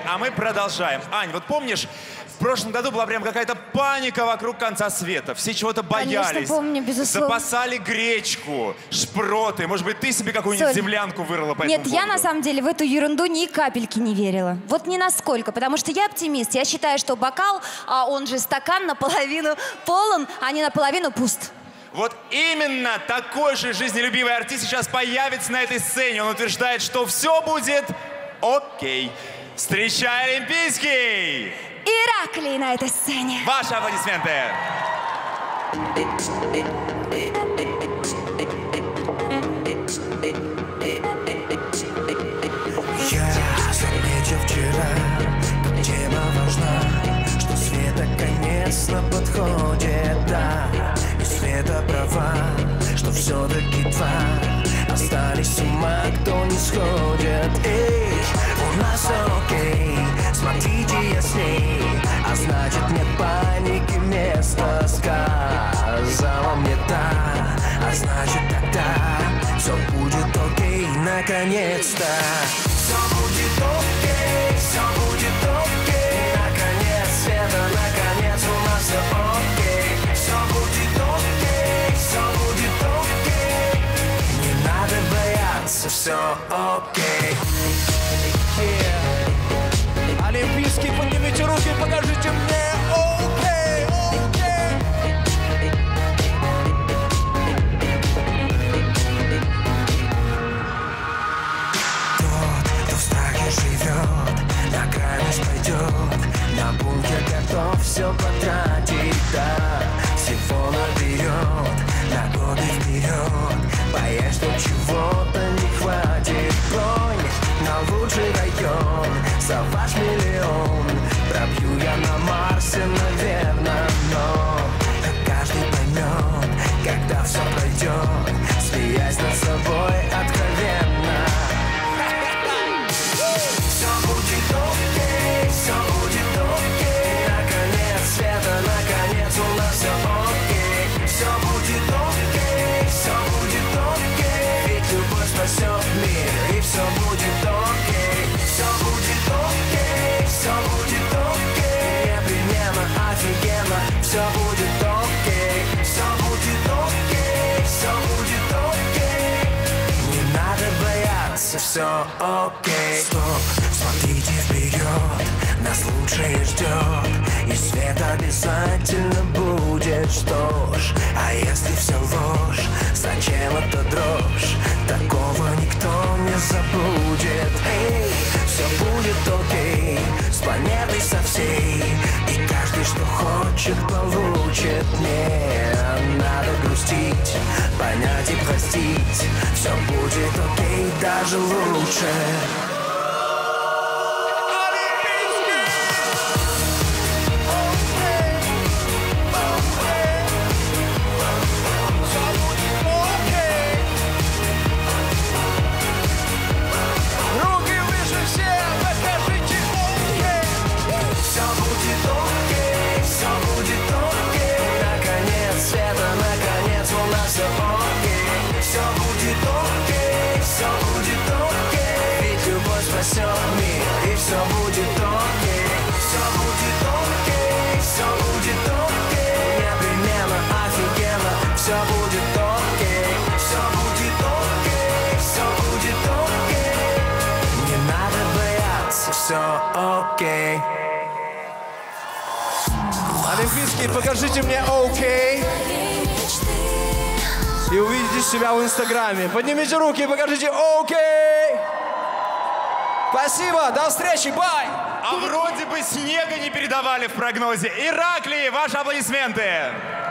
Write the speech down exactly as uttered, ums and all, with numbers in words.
а мы продолжаем. Ань, вот помнишь, в прошлом году была прям какая-то паника вокруг конца света. Все чего-то боялись. Конечно, помню, безусловно. Запасали гречку, шпроты. Может быть, ты себе какую-нибудь землянку вырыла по Нет, этому я поводу? на самом деле в эту ерунду ни капельки не верила. Вот ни насколько, потому что я оптимист. Я считаю, что бокал, а он же стакан, наполовину полон, а не наполовину пуст. Вот именно такой же жизнелюбивый артист сейчас появится на этой сцене. Он утверждает, что все будет окей. Встречай Олимпийский! Ираклий на этой сцене. Ваши аплодисменты. Я заметил вчера, как тема важна, что свет наконец-то подходит, да. И света права, что все-таки два остались ума, кто не сходит. Эй, у нас все окей, смотрите ясней, а значит нет паники, место сказала мне да, а значит тогда все будет окей, наконец-то. Все будет окей, все будет окей, наконец света, наконец у нас все окей. Все будет окей, все будет окей, не надо бояться, все окей. Yeah. Олимпийский, поднимите руки, покажите мне окей, окей. Тот, кто в страхе живет, на крайность пойдет, на бункер готов все потратить, да. Всего наперед, на годы вперед, боясь, что чего-то не хватит. Бронь на лучший район, за ваш миллион пробью я на Марсе, наверное, но каждый поймет, когда все пройдет, смеясь над собой откровенно. Все будет окей, все будет окей, наконец света, наконец у нас все окей. Все будет окей, все будет окей, ведь любовь спасет мир, и все будет окей. Все будет окей, все будет окей, непременно офигенно, все будет окей. Все будет окей, все будет окей, не надо бояться, все окей. Стоп, смотрите вперед, нас лучшее ждет, и свет обязательно будет. Что ж, а если все ложь, зачем эта дрожь? Такого никто не забудет. Эй, все будет окей, с планетой со всей, и каждый, что хочет, получит. Не надо грустить, понять и простить, все будет окей, даже лучше. Спасет мир, и все будет окей. Все будет окей, все будет окей, непременно офигенно, все будет окей. Все будет окей, все будет окей, не надо бояться, все окей. Олимпийский, покажите мне окей. И увидите себя в инстаграме. Поднимите руки и покажите окей. Спасибо, до встречи, бай! А вроде бы снега не передавали в прогнозе. Ираклий, ваши аплодисменты!